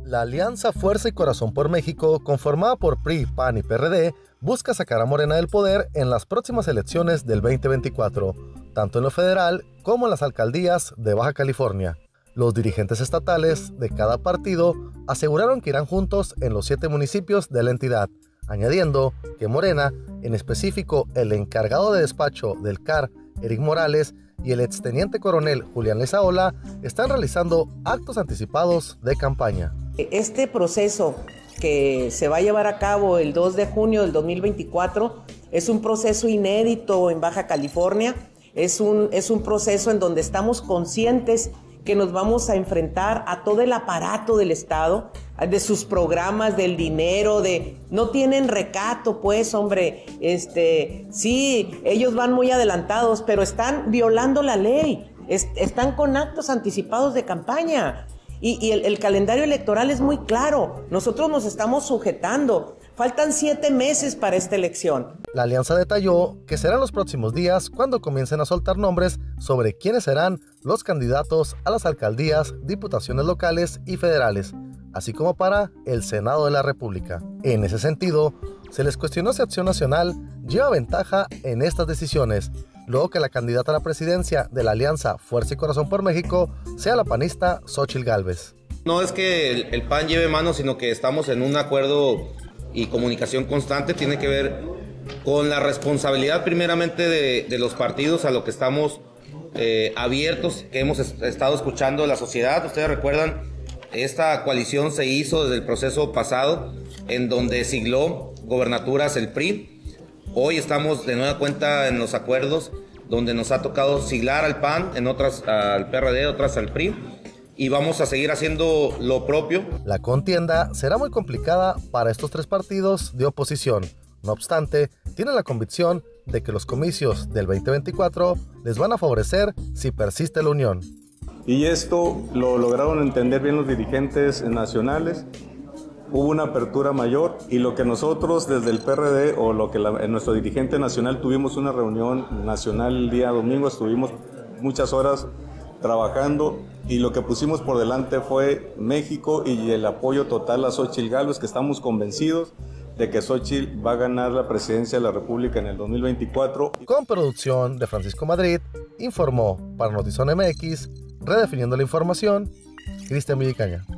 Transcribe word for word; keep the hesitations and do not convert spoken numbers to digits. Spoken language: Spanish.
La Alianza Fuerza y Corazón por México, conformada por P R I, P A N y P R D, busca sacar a Morena del poder en las próximas elecciones del veinte veinticuatro, tanto en lo federal como en las alcaldías de Baja California. Los dirigentes estatales de cada partido aseguraron que irán juntos en los siete municipios de la entidad, añadiendo que Morena, en específico el encargado de despacho del C A R, Eric Morales, y el exteniente coronel Julián Lezaola están realizando actos anticipados de campaña. Este proceso que se va a llevar a cabo el dos de junio del dos mil veinticuatro es un proceso inédito en Baja California, es un, es un proceso en donde estamos conscientes que nos vamos a enfrentar a todo el aparato del Estado, de sus programas, del dinero, de no tienen recato, pues, hombre, este, sí, ellos van muy adelantados, pero están violando la ley, es, están con actos anticipados de campaña. Y, y el, el calendario electoral es muy claro, nosotros nos estamos sujetando, faltan siete meses para esta elección. La alianza detalló que serán los próximos días cuando comiencen a soltar nombres sobre quiénes serán los candidatos a las alcaldías, diputaciones locales y federales, así como para el Senado de la República. En ese sentido, se les cuestionó si Acción Nacional lleva ventaja en estas decisiones, luego que la candidata a la presidencia de la Alianza Fuerza y Corazón por México sea la panista Xóchitl Gálvez. No es que el, el P A N lleve mano, sino que estamos en un acuerdo y comunicación constante. Tiene que ver con la responsabilidad primeramente de, de los partidos, a lo que estamos eh, abiertos, que hemos est estado escuchando de la sociedad. Ustedes recuerdan, esta coalición se hizo desde el proceso pasado, en donde sigló gobernaturas el P R I. Hoy estamos de nueva cuenta en los acuerdos, donde nos ha tocado siglar al P A N, en otras al P R D, otras al P R I, y vamos a seguir haciendo lo propio. La contienda será muy complicada para estos tres partidos de oposición. No obstante, tienen la convicción de que los comicios del veinte veinticuatro les van a favorecer si persiste la unión. Y esto lo lograron entender bien los dirigentes nacionales. Hubo una apertura mayor y lo que nosotros desde el P R D o lo que la, nuestro dirigente nacional tuvimos una reunión nacional el día domingo, estuvimos muchas horas trabajando y lo que pusimos por delante fue México y el apoyo total a Xóchitl Gálvez, que estamos convencidos de que Xóchitl va a ganar la presidencia de la República en el dos mil veinticuatro. Con producción de Francisco Madrid, informó para Notizón M X, redefiniendo la información, Cristian Villicaña.